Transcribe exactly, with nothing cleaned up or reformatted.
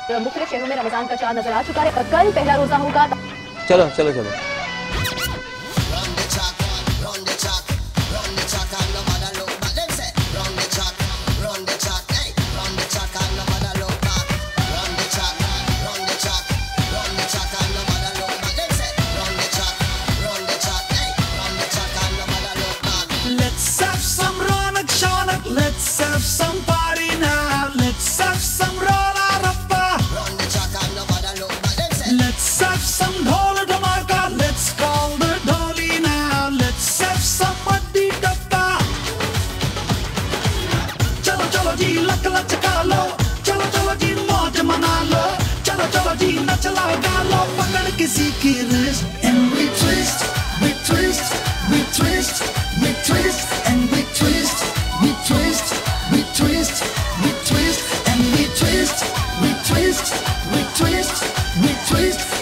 मुख्तलिफ शहरों में रमजान का चांद नजर आ चुका है। कल पहला रोजा होगा। चलो चलो चलो Let's have some ronak shanak, let's have some party now. Let's have some rola rappa. Let's have some dhol dhamaka. Let's call the dholi now. Let's have some muddy dappa. Chalo chalo ji lak lachka lo. Chalo chalo ji mauj mana lo. Chalo chalo ji nach laga lo. Pakad kisi ki wrist and we twist, we twist, we twist, we twist and we twist, we twist, we twist, we twist and we twist, we twist, we twist, we twist.